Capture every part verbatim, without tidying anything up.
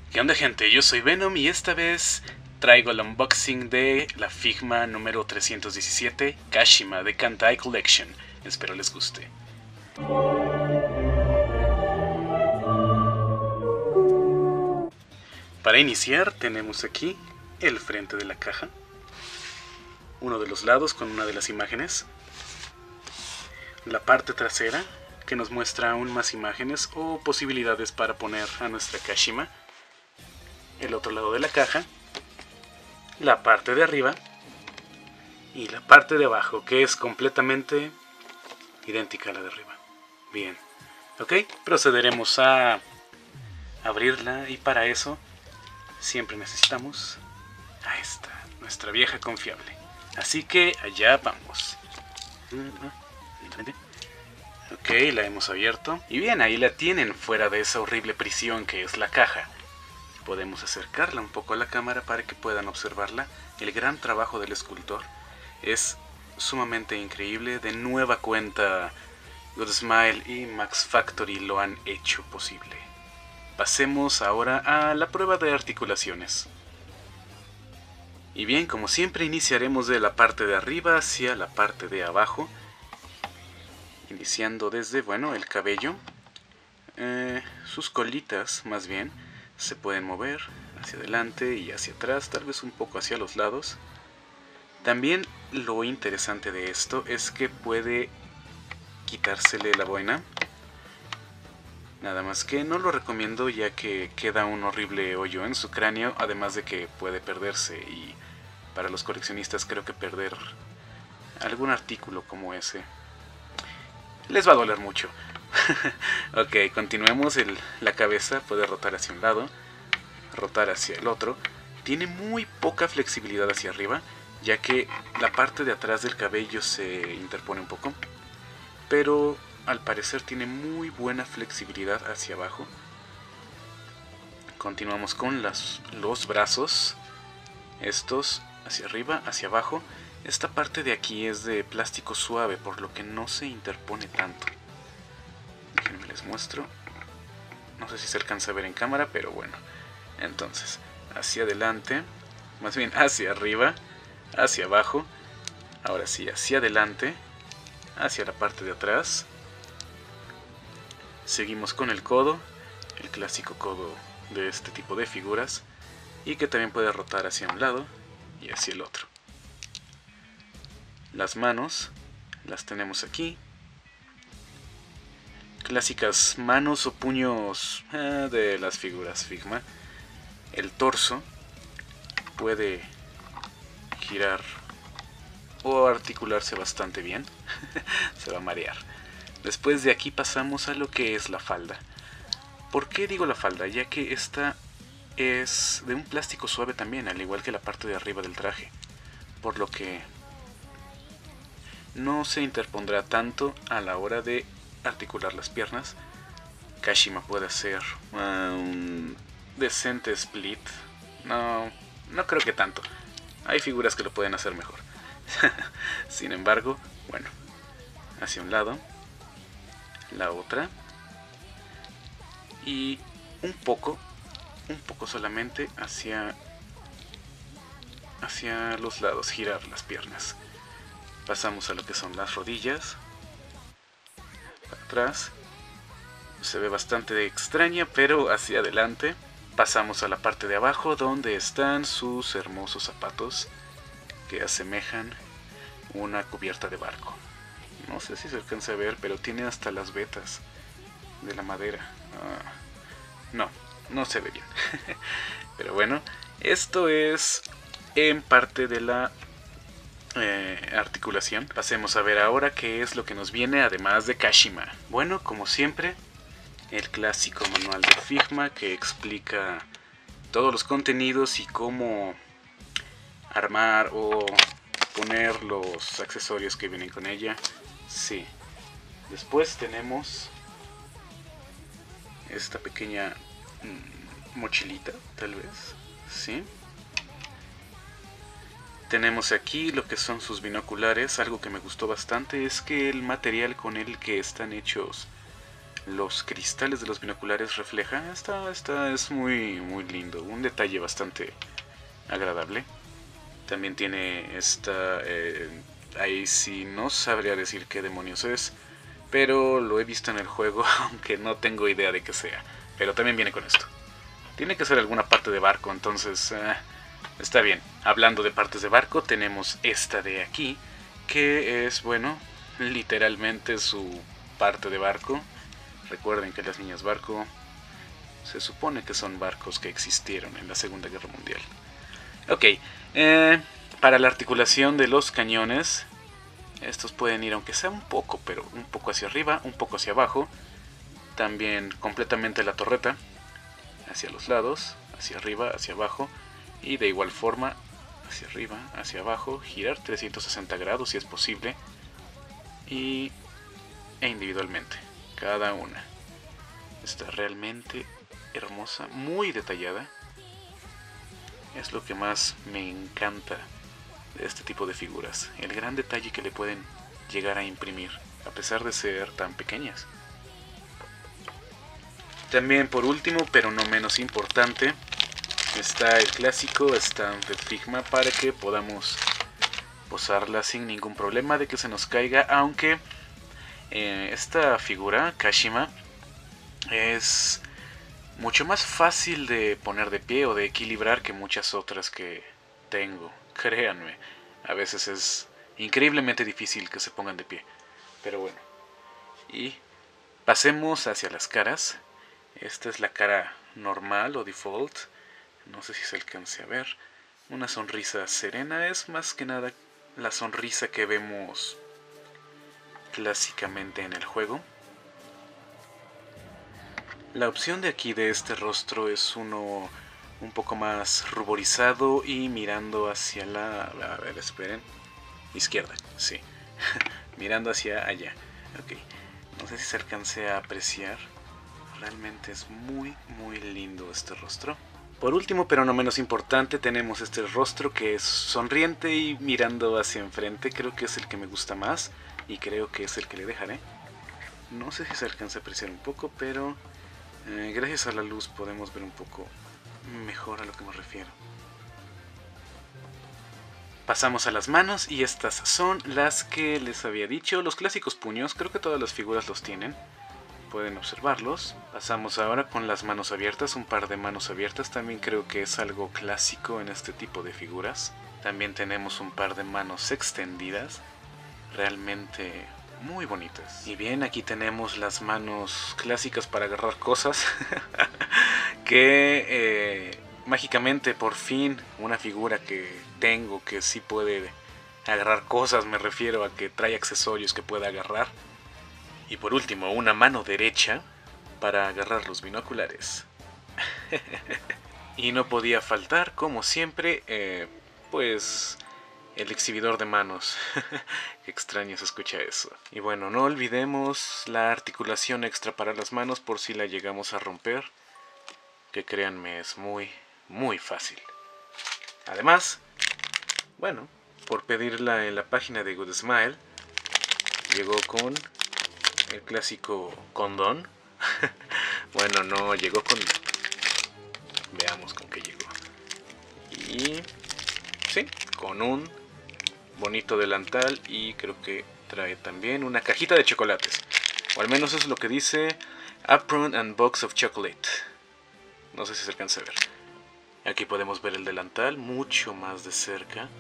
¿Qué onda, gente? Yo soy Venom y esta vez traigo el unboxing de la Figma número trescientos diecisiete Kashima de Kantai Collection. Espero les guste. Para iniciar tenemos aquí el frente de la caja, uno de los lados con una de las imágenes, la parte trasera que nos muestra aún más imágenes o posibilidades para poner a nuestra Kashima, el otro lado de la caja, la parte de arriba y la parte de abajo, que es completamente idéntica a la de arriba. Bien, ok, procederemos a abrirla y para eso siempre necesitamos a esta, nuestra vieja confiable. Así que allá vamos. Ok, la hemos abierto. Y bien, ahí la tienen, fuera de esa horrible prisión que es la caja. Podemos acercarla un poco a la cámara para que puedan observarla. El gran trabajo del escultor es sumamente increíble. De nueva cuenta, Good Smile y Max Factory lo han hecho posible. Pasemos ahora a la prueba de articulaciones. Y bien, como siempre, iniciaremos de la parte de arriba hacia la parte de abajo. Iniciando desde, bueno, el cabello. Eh, sus colitas, más bien, se pueden mover hacia adelante y hacia atrás, tal vez un poco hacia los lados. También lo interesante de esto es que puede quitársele la boina. Nada más que no lo recomiendo, ya que queda un horrible hoyo en su cráneo, además de que puede perderse, y para los coleccionistas creo que perder algún artículo como ese les va a doler mucho. Ok, continuemos. El, la cabeza puede rotar hacia un lado, rotar hacia el otro. Tiene muy poca flexibilidad hacia arriba, ya que la parte de atrás del cabello se interpone un poco, pero al parecer tiene muy buena flexibilidad hacia abajo. Continuamos con las, los brazos, estos hacia arriba, hacia abajo. Esta parte de aquí es de plástico suave, por lo que no se interpone tanto. Déjenme les muestro. No sé si se alcanza a ver en cámara, pero bueno. Entonces, hacia adelante, más bien hacia arriba, hacia abajo. Ahora sí, hacia adelante, hacia la parte de atrás. Seguimos con el codo, el clásico codo de este tipo de figuras, y que también puede rotar hacia un lado y hacia el otro. Las manos las tenemos aquí. Clásicas manos o puños eh, de las figuras Figma. El torso puede girar o articularse bastante bien. Se va a marear. Después de aquí pasamos a lo que es la falda. ¿Por qué digo la falda? Ya que esta es de un plástico suave también, al igual que la parte de arriba del traje, por lo que no se interpondrá tanto a la hora de articular las piernas. Kashima puede hacer uh, un decente split. No, no creo que tanto. Hay figuras que lo pueden hacer mejor. Sin embargo, bueno, hacia un lado, la otra, y un poco, un poco solamente hacia, hacia los lados, girar las piernas. Pasamos a lo que son las rodillas, para atrás. Se ve bastante extraña, pero hacia adelante. Pasamos a la parte de abajo, donde están sus hermosos zapatos que asemejan una cubierta de barco. No sé si se alcanza a ver, pero tiene hasta las vetas de la madera. Ah, no, no se ve bien. Pero bueno, esto es en parte de la eh, articulación. Pasemos a ver ahora qué es lo que nos viene además de Kashima. Bueno, como siempre, el clásico manual de Figma que explica todos los contenidos y cómo armar o poner los accesorios que vienen con ella. Sí. Después tenemos esta pequeña mmm, mochilita, tal vez. Sí. Tenemos aquí lo que son sus binoculares. Algo que me gustó bastante es que el material con el que están hechos los cristales de los binoculares reflejan. Esta, esta es muy, muy lindo, un detalle bastante agradable. También tiene esta... Eh, ahí sí no sabría decir qué demonios es, pero lo he visto en el juego, aunque no tengo idea de qué sea. Pero también viene con esto. Tiene que ser alguna parte de barco, entonces eh, está bien. Hablando de partes de barco, tenemos esta de aquí, que es, bueno, literalmente su parte de barco. Recuerden que las niñas barco se supone que son barcos que existieron en la Segunda Guerra Mundial. Ok, eh, para la articulación de los cañones, estos pueden ir aunque sea un poco, pero un poco hacia arriba, un poco hacia abajo. También completamente la torreta, hacia los lados, hacia arriba, hacia abajo. Y de igual forma, hacia arriba, hacia abajo, girar trescientos sesenta grados si es posible. Y e individualmente, cada una. Está realmente hermosa, muy detallada. Es lo que más me encanta de este tipo de figuras, el gran detalle que le pueden llegar a imprimir, a pesar de ser tan pequeñas. También, por último, pero no menos importante, está el clásico stand de Figma para que podamos posarla sin ningún problema de que se nos caiga, aunque eh, esta figura, Kashima, es mucho más fácil de poner de pie o de equilibrar que muchas otras que tengo. Créanme, a veces es increíblemente difícil que se pongan de pie. Pero bueno, y pasemos hacia las caras. Esta es la cara normal o default. No sé si se alcance a ver. Una sonrisa serena, es más que nada la sonrisa que vemos clásicamente en el juego. La opción de aquí de este rostro es uno un poco más ruborizado y mirando hacia la... A ver, esperen. Izquierda, sí. Mirando hacia allá. Ok. No sé si se alcance a apreciar. Realmente es muy, muy lindo este rostro. Por último, pero no menos importante, tenemos este rostro que es sonriente y mirando hacia enfrente. Creo que es el que me gusta más y creo que es el que le dejaré. No sé si se alcanza a apreciar un poco, pero... Eh, gracias a la luz podemos ver un poco mejor a lo que me refiero. Pasamos a las manos y estas son las que les había dicho, los clásicos puños, creo que todas las figuras los tienen, pueden observarlos. Pasamos ahora con las manos abiertas, un par de manos abiertas, también creo que es algo clásico en este tipo de figuras. También tenemos un par de manos extendidas, realmente muy bonitas. Y bien, aquí tenemos las manos clásicas para agarrar cosas. que eh, mágicamente por fin una figura que tengo que sí puede agarrar cosas. Me refiero a que trae accesorios que pueda agarrar. Y por último, una mano derecha para agarrar los binoculares. Y no podía faltar, como siempre, eh, pues... el exhibidor de manos. Qué extraño se escucha eso. Y bueno, no olvidemos la articulación extra para las manos por si la llegamos a romper. Que créanme, es muy, muy fácil. Además, bueno, por pedirla en la página de Good Smile, llegó con el clásico condón. Bueno, no, llegó con... Veamos con qué llegó. Y... sí, con un... bonito delantal y creo que trae también una cajita de chocolates. O al menos eso es lo que dice Apron and Box of Chocolate. No sé si se alcanza a ver. Aquí podemos ver el delantal mucho más de cerca.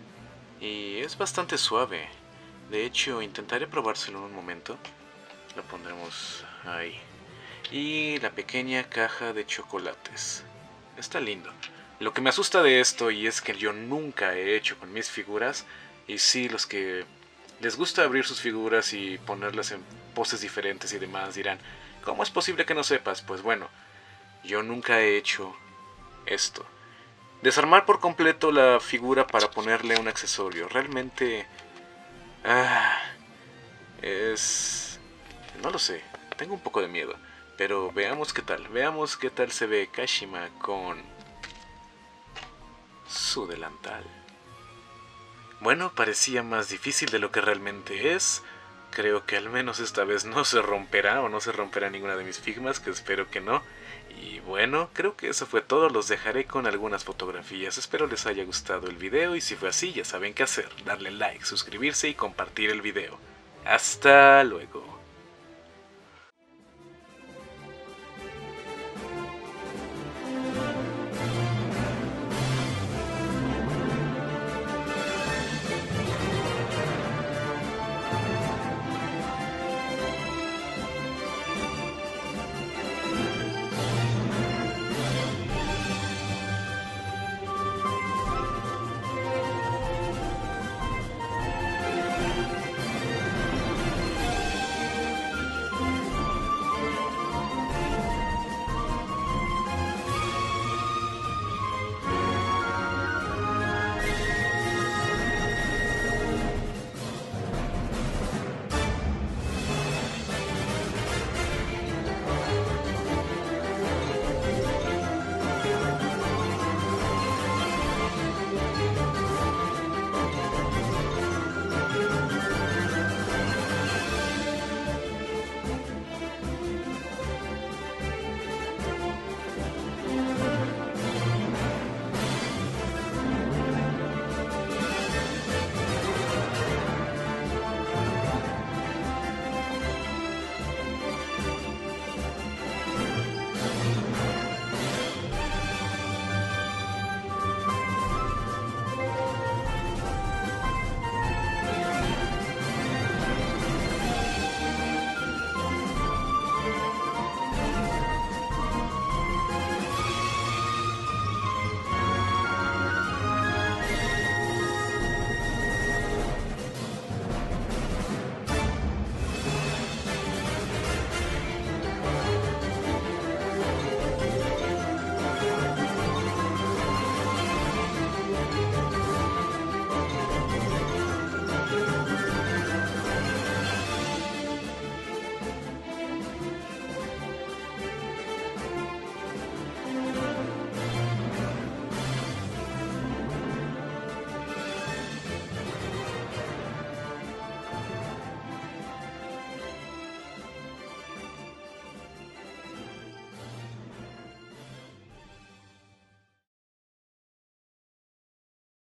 Y es bastante suave. De hecho, intentaré probárselo en un momento. Lo pondremos ahí. Y la pequeña caja de chocolates. Está lindo. Lo que me asusta de esto, y es que yo nunca he hecho con mis figuras, y sí, los que les gusta abrir sus figuras y ponerlas en poses diferentes y demás dirán, ¿cómo es posible que no sepas? Pues bueno, yo nunca he hecho esto. Desarmar por completo la figura para ponerle un accesorio. Realmente... Ah, es... no lo sé, tengo un poco de miedo. Pero veamos qué tal, veamos qué tal se ve Kashima con su delantal. Bueno, parecía más difícil de lo que realmente es, Creo que al menos esta vez no se romperá o no se romperá ninguna de mis Figmas, que espero que no. Y bueno, creo que eso fue todo, los dejaré con algunas fotografías, espero les haya gustado el video y si fue así ya saben qué hacer, darle like, suscribirse y compartir el video. Hasta luego.